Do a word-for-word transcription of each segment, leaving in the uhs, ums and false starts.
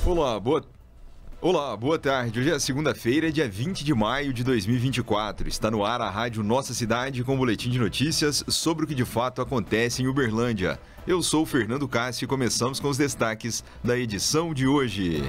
Olá, boa... Olá, boa tarde. Hoje é segunda-feira, dia vinte de maio de dois mil e vinte e quatro. Está no ar a Rádio Nossa Cidade com um boletim de notícias sobre o que de fato acontece em Uberlândia. Eu sou o Fernando Cássio e começamos com os destaques da edição de hoje.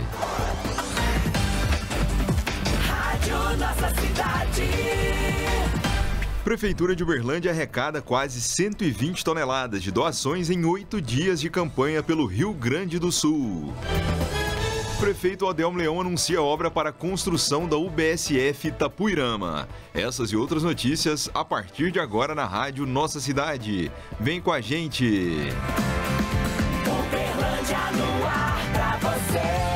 Rádio Nossa Cidade. Prefeitura de Uberlândia arrecada quase cento e vinte toneladas de doações em oito dias de campanha pelo Rio Grande do Sul. O prefeito Adelmo Leão anuncia obra para a construção da U B S F Itapuirama. Essas e outras notícias a partir de agora na Rádio Nossa Cidade. Vem com a gente! Uberlândia no ar pra você!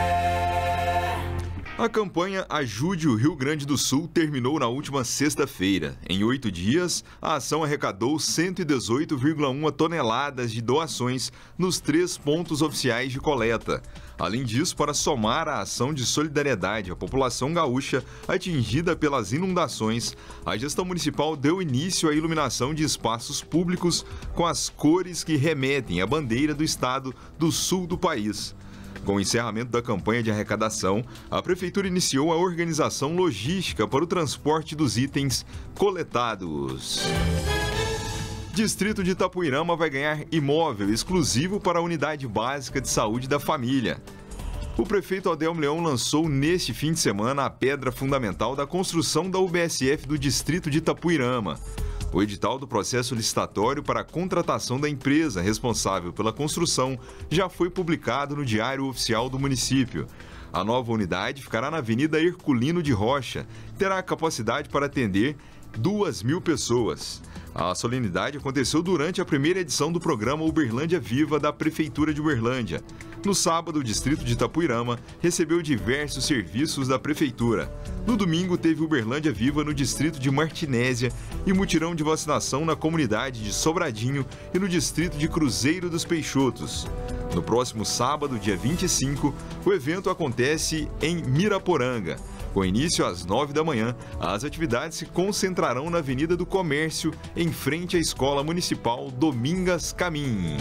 A campanha Ajude o Rio Grande do Sul terminou na última sexta-feira. Em oito dias, a ação arrecadou cento e dezoito vírgula um toneladas de doações nos três pontos oficiais de coleta. Além disso, para somar a ação de solidariedade à população gaúcha atingida pelas inundações, a gestão municipal deu início à iluminação de espaços públicos com as cores que remetem à bandeira do estado do sul do país. Com o encerramento da campanha de arrecadação, a Prefeitura iniciou a organização logística para o transporte dos itens coletados. Distrito de Itapuirama vai ganhar imóvel exclusivo para a Unidade Básica de Saúde da Família. O prefeito Adelmo Leão lançou neste fim de semana a pedra fundamental da construção da U B S F do Distrito de Itapuirama. O edital do processo licitatório para a contratação da empresa responsável pela construção já foi publicado no Diário Oficial do município. A nova unidade ficará na Avenida Herculino de Rocha e terá capacidade para atender duas mil pessoas. A solenidade aconteceu durante a primeira edição do programa Uberlândia Viva da Prefeitura de Uberlândia. No sábado, o distrito de Itapuirama recebeu diversos serviços da Prefeitura. No domingo, teve Uberlândia Viva no distrito de Martinésia e mutirão de vacinação na comunidade de Sobradinho e no distrito de Cruzeiro dos Peixotos. No próximo sábado, dia vinte e cinco, o evento acontece em Miraporanga. Com início às nove da manhã, as atividades se concentrarão na Avenida do Comércio, em frente à Escola Municipal Domingas Camim.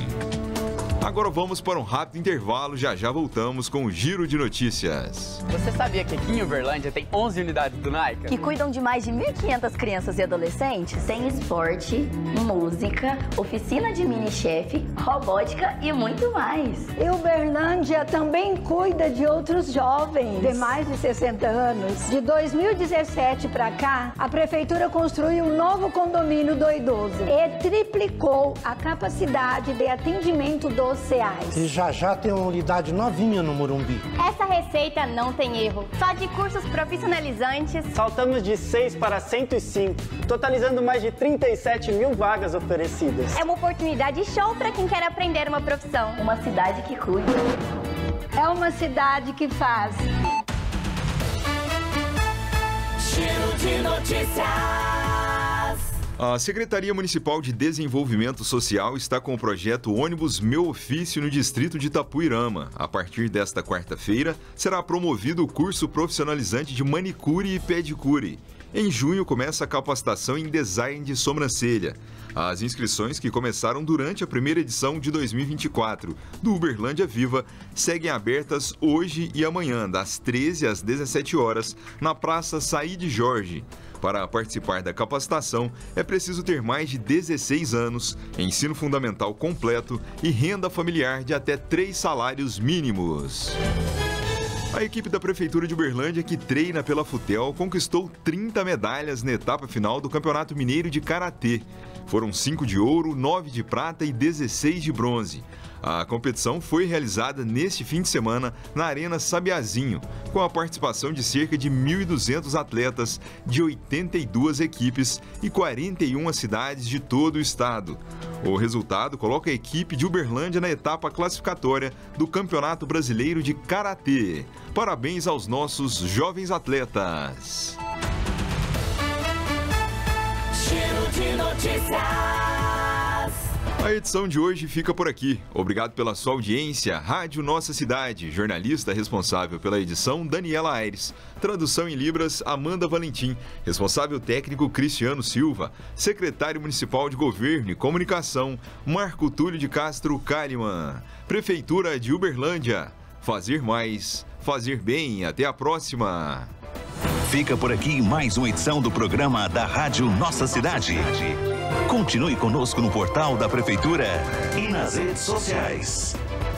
Agora vamos para um rápido intervalo, já já voltamos com o Giro de Notícias. Você sabia que aqui em Uberlândia tem onze unidades do Naica? Que cuidam de mais de mil e quinhentas crianças e adolescentes? Tem esporte, música, oficina de mini-chefe, robótica e muito mais. E Uberlândia também cuida de outros jovens de mais de sessenta anos. De dois mil e dezessete para cá, a Prefeitura construiu um novo condomínio do idoso e triplicou a capacidade de atendimento dos C As. E já já tem uma unidade novinha no Morumbi. Essa receita não tem erro. Só de cursos profissionalizantes. Saltamos de seis para cento e cinco, totalizando mais de trinta e sete mil vagas oferecidas. É uma oportunidade show para quem quer aprender uma profissão. Uma cidade que cuida. É uma cidade que faz. Giro de Notícias. A Secretaria Municipal de Desenvolvimento Social está com o projeto Ônibus Meu Ofício no distrito de Itapuirama. A partir desta quarta-feira, será promovido o curso profissionalizante de manicure e pedicure. Em junho, começa a capacitação em design de sobrancelha. As inscrições, que começaram durante a primeira edição de dois mil e vinte e quatro do Uberlândia Viva, seguem abertas hoje e amanhã, das treze às dezessete horas, na Praça Saíde Jorge. Para participar da capacitação, é preciso ter mais de dezesseis anos, ensino fundamental completo e renda familiar de até três salários mínimos. A equipe da Prefeitura de Uberlândia, que treina pela Futel, conquistou trinta medalhas na etapa final do Campeonato Mineiro de Karatê. Foram cinco de ouro, nove de prata e dezesseis de bronze. A competição foi realizada neste fim de semana na Arena Sabiazinho, com a participação de cerca de mil e duzentos atletas de oitenta e duas equipes e quarenta e uma cidades de todo o estado. O resultado coloca a equipe de Uberlândia na etapa classificatória do Campeonato Brasileiro de Karatê. Parabéns aos nossos jovens atletas. Giro de Notícias. A edição de hoje fica por aqui. Obrigado pela sua audiência. Rádio Nossa Cidade. Jornalista responsável pela edição, Daniela Aires. Tradução em Libras, Amanda Valentim. Responsável técnico, Cristiano Silva. Secretário Municipal de Governo e Comunicação, Marco Túlio de Castro Kalimann. Prefeitura de Uberlândia. Fazer mais, fazer bem. Até a próxima. Fica por aqui mais uma edição do programa da Rádio Nossa Cidade. Continue conosco no portal da Prefeitura e nas redes sociais.